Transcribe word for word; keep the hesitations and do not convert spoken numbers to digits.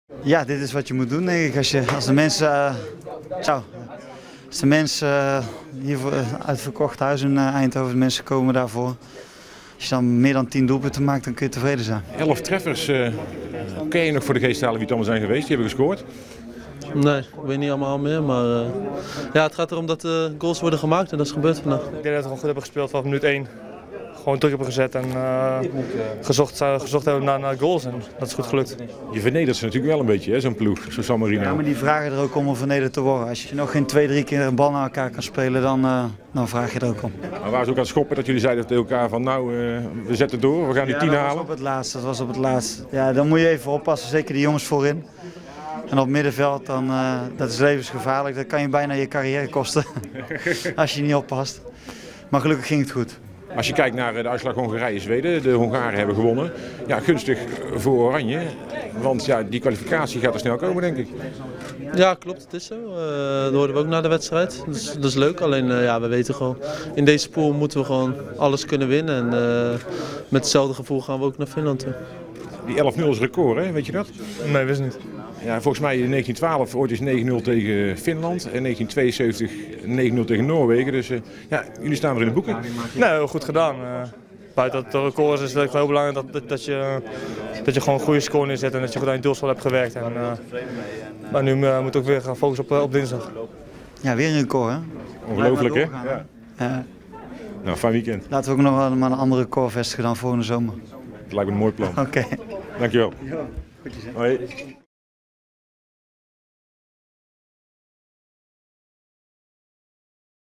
Ja, dit is wat je moet doen, denk ik. Als, je, als de mensen, uh, ciao. Als de mensen uh, hier voor, uh, uitverkocht huis in uh, Eindhoven, de mensen komen daarvoor. Als je dan meer dan tien doelpunten maakt, dan kun je tevreden zijn. Elf treffers, uh, kun je nog voor de geest halen wie het allemaal zijn geweest? Die hebben gescoord. Nee, ik weet niet allemaal meer, maar uh, ja, het gaat erom dat uh, goals worden gemaakt en dat is gebeurd vandaag. Ik denk dat we gewoon goed hebben gespeeld vanaf minuut één. Gewoon druk hebben gezet en uh, gezocht, uh, gezocht hebben naar, naar goals en dat is goed gelukt. Je vernedert ze natuurlijk wel een beetje, zo'n ploeg, zo'n San Marino. Ja, maar die vragen er ook om om vernederd te worden. Als je nog geen twee, drie keer een bal naar elkaar kan spelen, dan, uh, dan vraag je er ook om. Maar waren ze ook aan het schoppen dat jullie zeiden tegen elkaar van nou, uh, we zetten door, we gaan die ja, tien dat halen? Was op het laatst, dat was op het laatst. Ja, dan moet je even oppassen, zeker die jongens voorin. En op het middenveld, dan, uh, dat is levensgevaarlijk. Dat kan je bijna je carrière kosten als je niet oppast. Maar gelukkig ging het goed. Als je kijkt naar de uitslag Hongarije-Zweden, de Hongaren hebben gewonnen. Ja, gunstig voor Oranje, want ja, die kwalificatie gaat er snel komen, denk ik. Ja, klopt, het is zo. Uh, dat hoorden we ook na de wedstrijd. Dat is, dat is leuk, alleen uh, ja, we weten gewoon, in deze pool moeten we gewoon alles kunnen winnen. En uh, met hetzelfde gevoel gaan we ook naar Finland toe. Die elf nul is record, hè? Weet je dat? Nee, wist niet. Ja, volgens mij in negentien twaalf ooit is negen nul tegen Finland en negentien tweeënzeventig negen nul tegen Noorwegen. Dus uh, ja, jullie staan er in de boeken. Nee, heel goed gedaan. Uh, buiten dat het record is, is het heel belangrijk dat, dat, dat, je, dat je gewoon een goede score neerzet en dat je goed aan je doelspel hebt gewerkt. En, uh, maar nu uh, moet ik ook weer gaan focussen op, uh, op dinsdag. Ja, weer een record, hè? Ongelooflijk, hè? Ja. Ja. Nou, fijn weekend. Laten we ook nog maar een andere record vestigen dan volgende zomer. Het lijkt me een mooi plan. Oké. Okay. Dankjewel. Ja, goed je Hoi.